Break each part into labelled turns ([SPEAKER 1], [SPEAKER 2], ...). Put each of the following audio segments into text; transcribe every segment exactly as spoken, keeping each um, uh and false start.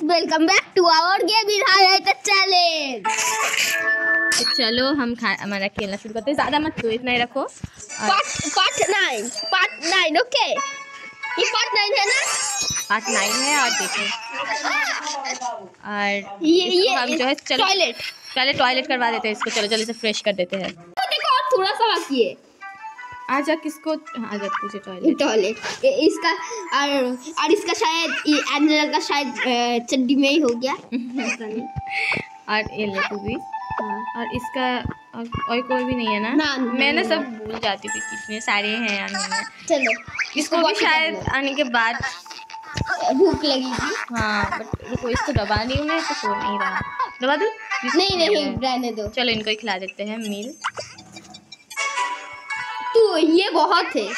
[SPEAKER 1] Welcome back to our game in challenge.
[SPEAKER 2] चलो हम खा हमारा खेलना शुरू करते हैं। ज़्यादा मत तो इतना ही रखो।
[SPEAKER 1] Part part nine part nine okay, ये पार्ट नाइन है ना?
[SPEAKER 2] पार्ट नाइन है। और देखो और
[SPEAKER 1] ये ये
[SPEAKER 2] हम जो है चलो
[SPEAKER 1] टॉयलेट
[SPEAKER 2] पहले टॉयलेट करवा देते हैं इसको। चलो जल्दी से फ्रेश कर देते हैं।
[SPEAKER 1] देखो और थोड़ा सा बाकी है।
[SPEAKER 2] आजा किसको आजा तुझे टॉयलेट
[SPEAKER 1] टॉयलेट इसका और और इसका शायद एंजल का शायद चड्डी में ही हो गया।
[SPEAKER 2] और ये ले तू भी। और इसका और, और कोई भी नहीं है ना,
[SPEAKER 1] ना,
[SPEAKER 2] मैं ना
[SPEAKER 1] ना
[SPEAKER 2] सब भूल जाती हूँ कि कितने सारे हैं या नहीं है।
[SPEAKER 1] चलो
[SPEAKER 2] इसको भी शायद आने के बाद
[SPEAKER 1] भूख लगेगी।
[SPEAKER 2] हाँ बट देखो इसको दबा रही हूँ मैं तो सो नहीं रहा। दबा दूँ?
[SPEAKER 1] नहीं नहीं रहने दो।
[SPEAKER 2] चलो इनको ही खिला देते हैं मील।
[SPEAKER 1] तो ये बहुत है।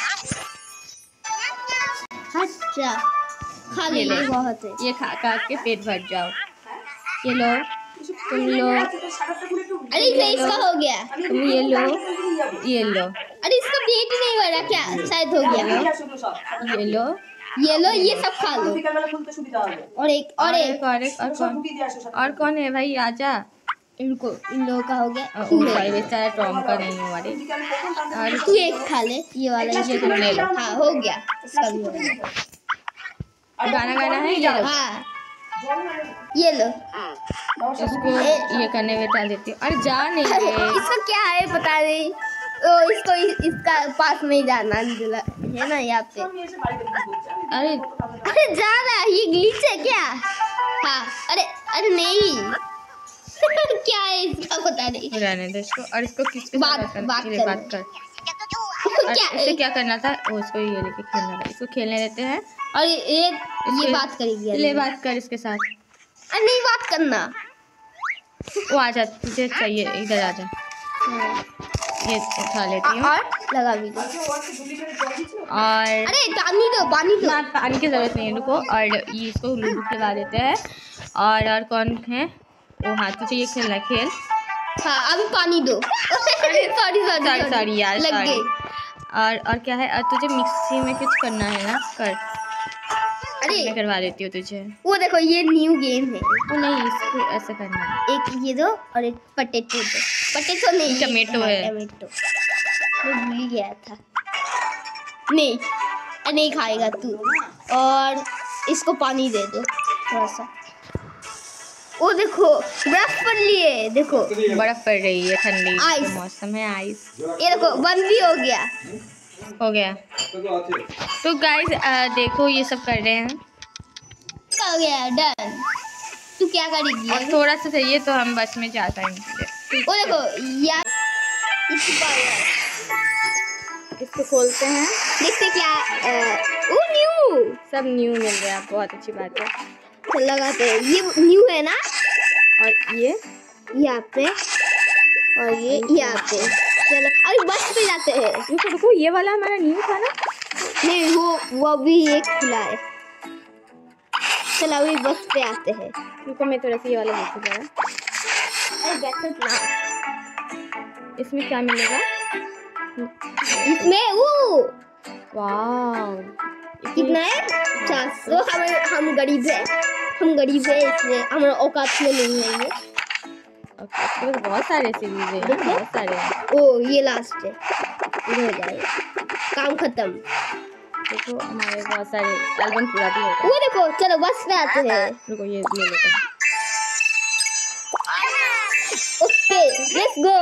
[SPEAKER 1] अच्छा खा ले, ये बहुत है।
[SPEAKER 2] ये खा खा के पेट भर जाओ। ये लो तुम लो।
[SPEAKER 1] अरे ये इसका हो गया।
[SPEAKER 2] तुम ये लो ये लो।
[SPEAKER 1] अरे इसका पेट ही नहीं भरा क्या? शायद हो गया।
[SPEAKER 2] ये लो
[SPEAKER 1] ये लो ये सब खा लो। और एक और एक
[SPEAKER 2] और एक और कौन और कौन है भाई? आजा।
[SPEAKER 1] इनको इन लोगों का हो गया।
[SPEAKER 2] भाई बेचारा टॉम का नहीं हमारे।
[SPEAKER 1] और तू एक खा ले ये वाला।
[SPEAKER 2] ये तुम ले लो।
[SPEAKER 1] हाँ हो गया इसका भी हो गया।
[SPEAKER 2] गाना गाना है ये।
[SPEAKER 1] हाँ ये लो
[SPEAKER 2] इसको ये करने में डाल देती हूँ। अरे जा नहीं रे।
[SPEAKER 1] इसका क्या है पता नहीं। ओ इसको इसका पास में ही जाना है ना यहाँ पे।
[SPEAKER 2] अरे
[SPEAKER 1] अरे जा रहा है ये ग्लिच है क्या? हाँ अरे अरे नहीं क्या है इसका पता नहीं।
[SPEAKER 2] रहने दो इसको। और इसको किसके
[SPEAKER 1] बात
[SPEAKER 2] साथ
[SPEAKER 1] बात
[SPEAKER 2] कर बात कर। और
[SPEAKER 1] क्या
[SPEAKER 2] इसे क्या करना था? वो इसको ये लेके खेलना था। इसको खेलने देते हैं।
[SPEAKER 1] और ये ये बात करेगी।
[SPEAKER 2] ले बात कर इसके साथ।
[SPEAKER 1] अरे नहीं बात करना।
[SPEAKER 2] वो आजा तुझे चाहिए इधर आजा। ये उठा लेती हूँ
[SPEAKER 1] और लगा भी दो।
[SPEAKER 2] और
[SPEAKER 1] अरे पानी दो पानी दो।
[SPEAKER 2] ना पानी की जरूरत नहीं है रुको। और ये इसको लूडो खिलवा देते हैं। और और कौन है वो? हाँ तुझे ये खेलना खेल।
[SPEAKER 1] हाँ अभी पानी दो। सॉरी सॉरी
[SPEAKER 2] सॉरी सॉरी यार
[SPEAKER 1] लग गई।
[SPEAKER 2] और और क्या है? और तुझे मिक्सी में कुछ करना है ना कर।
[SPEAKER 1] अरे
[SPEAKER 2] मैं करवा देती हूँ तुझे।
[SPEAKER 1] वो देखो ये न्यू गेम है।
[SPEAKER 2] वो नहीं इसको ऐसे करना है।
[SPEAKER 1] एक ये दो और एक पटेटो दो। पटेटो नहीं
[SPEAKER 2] टमेटो है।
[SPEAKER 1] टमेटो मैं भूल गया था। नहीं नहीं खाएगा तू। और इसको पानी दे दो थोड़ा सा। वो देखो बर्फ पड़ रही है। देखो
[SPEAKER 2] बर्फ पड़ रही है। ठंडी
[SPEAKER 1] आइस।
[SPEAKER 2] मौसम है आइस।
[SPEAKER 1] ये देखो बंद भी हो गया।
[SPEAKER 2] हो गया। तो गाइस देखो ये सब कर रहे हैं।
[SPEAKER 1] हो गया डन। तू क्या करेगी?
[SPEAKER 2] और थोड़ा सा चाहिए तो हम बस में जा पाएंगे।
[SPEAKER 1] वो देखो यार
[SPEAKER 2] इसको खोलते हैं।
[SPEAKER 1] देखते क्या वो न्यू
[SPEAKER 2] सब न्यू मिल रहा है। बहुत अच्छी बात है।
[SPEAKER 1] तो लगाते हैं। ये न्यू है ना?
[SPEAKER 2] और ये
[SPEAKER 1] यहाँ पे और ये यहाँ पे। चलो अभी बस पे जाते हैं।
[SPEAKER 2] रुको रुको ये वाला हमारा न्यू था ना?
[SPEAKER 1] नहीं वो वो भी एक खुला है। चलो अभी बस पे आते हैं।
[SPEAKER 2] रुको मैं थोड़ा सा ये वाला देखो जरा।
[SPEAKER 1] अरे बैठो ना।
[SPEAKER 2] इसमें क्या मिलेगा?
[SPEAKER 1] इसमें वो
[SPEAKER 2] वाह
[SPEAKER 1] कितना है? पचास। तो हम हम गरीब है हम गरीब है इसलिए हमारा औकात में नहीं है ये।
[SPEAKER 2] ओके तो बहुत सारे सीरीज है। बहुत सारे हैं।
[SPEAKER 1] ओ ये लास्ट है। ये हो जाए काम खत्म।
[SPEAKER 2] देखो हमारे बहुत सारे एल्बम पूरा भी होता है।
[SPEAKER 1] वो देखो चलो बस पे आते हैं।
[SPEAKER 2] रुको ये ले लेते हैं।
[SPEAKER 1] Okay let's go.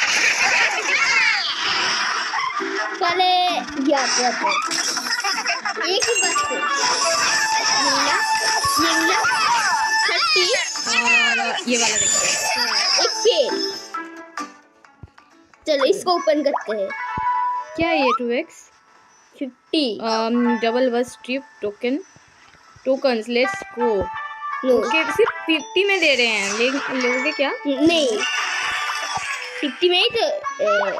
[SPEAKER 1] चले जाते हैं। एक ही बस पे नीला नीला थर्टी
[SPEAKER 2] और ये वाला देखते हैं।
[SPEAKER 1] एक पेन। चलो इसको ओपन करते हैं।
[SPEAKER 2] क्या है ये? Two x
[SPEAKER 1] fifty
[SPEAKER 2] double bus trip token tokens let's go.
[SPEAKER 1] No
[SPEAKER 2] okay सिर्फ फिफ्टी में दे रहे हैं। ले लोगे क्या?
[SPEAKER 1] नहीं फिफ्टी में ही तो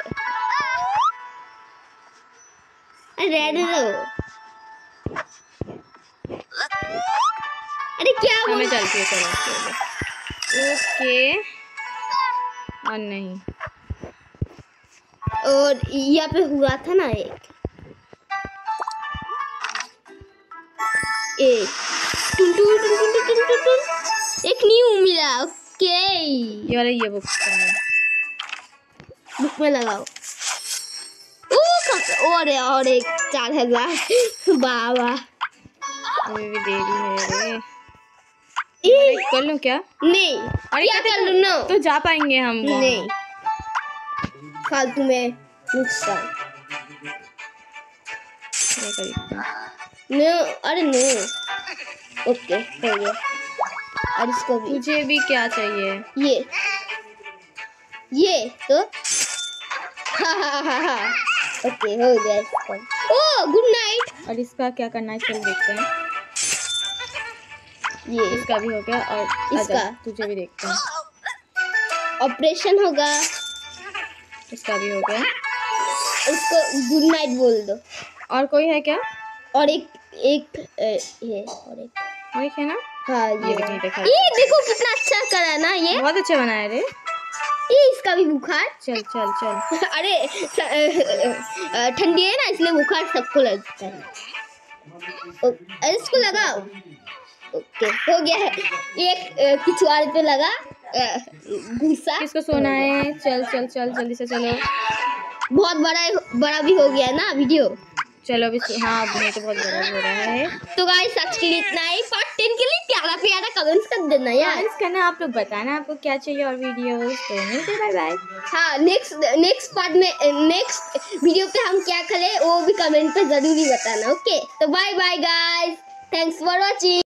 [SPEAKER 1] रेड दो। अरे क्या
[SPEAKER 2] हमें चलती है। चलो ओके। और नहीं
[SPEAKER 1] और यहाँ पे हुआ था ना एक एक टुन टुन टुन टुन टुन टुन टुन एक न्यू मिला। ओके
[SPEAKER 2] ये वाला ये बुक है,
[SPEAKER 1] बुक में लगाओ। ओ खत- और और एक चार हजार बाबा
[SPEAKER 2] अभी भी देरी है रे।
[SPEAKER 1] ई,
[SPEAKER 2] ये वाला कर लूं क्या?
[SPEAKER 1] नहीं
[SPEAKER 2] अरे
[SPEAKER 1] क्या कर लूं ना?
[SPEAKER 2] तो जा पाएंगे हम वहाँ।
[SPEAKER 1] नहीं फालतू में नुकसान।
[SPEAKER 2] ये खरीदते हैं।
[SPEAKER 1] नो अरे नो। ओके हो गया। और इसको भी
[SPEAKER 2] तुझे भी क्या चाहिए?
[SPEAKER 1] ये ये तो हा हा हा हा ओके हो गया इसका। Oh good night.
[SPEAKER 2] और इसका क्या करना है चल देखते हैं।
[SPEAKER 1] ये
[SPEAKER 2] इसका भी हो गया और
[SPEAKER 1] इसका?
[SPEAKER 2] आजा, तुझे भी देखते हैं।
[SPEAKER 1] ऑपरेशन होगा।
[SPEAKER 2] इसका भी हो गया।
[SPEAKER 1] उसको गुड नाइट बोल दो।
[SPEAKER 2] और कोई है क्या?
[SPEAKER 1] और एक एक ए, ये और एक
[SPEAKER 2] और एक है ना?
[SPEAKER 1] हाँ
[SPEAKER 2] ये
[SPEAKER 1] ये
[SPEAKER 2] भी नहीं देखा।
[SPEAKER 1] ये देखो कितना अच्छा करा ना ये
[SPEAKER 2] बहुत अच्छा बनाया रे।
[SPEAKER 1] ये इसका भी बुखार।
[SPEAKER 2] चल चल चल।
[SPEAKER 1] अरे स- अ, अ, अ, ठंडी है ना इसलिए बुखार सबको लगता है। ओ, अरे इसको लगाओ। ओके हो गया है। एक अ, पिछवाड़े पे लगा अ, घुसा।
[SPEAKER 2] किसको सोना है? चल चल चल जल्दी से चलो।
[SPEAKER 1] बहुत बड़ा बड़ा भी हो गया ना वीडियो।
[SPEAKER 2] चलो अभी हाँ अब नहीं तो बहुत बड़ा हो रहा है।
[SPEAKER 1] तो गाइस आज के लिए इतना ही। पार्ट टेन के लिए प्यारा प्यारा कमेंट्स कर देना यार।
[SPEAKER 2] कमेंट्स करना, आप लोग बताना आपको क्या चाहिए और वीडियोस। तो मिलते हैं, बाय बाय।
[SPEAKER 1] हाँ नेक्स्ट नेक्स्ट पार्ट में नेक्स्ट वीडियो पे हम क्या करें वो भी कमेंट पे जरूरी बताना। ओके तो bye bye guys, thanks for watching.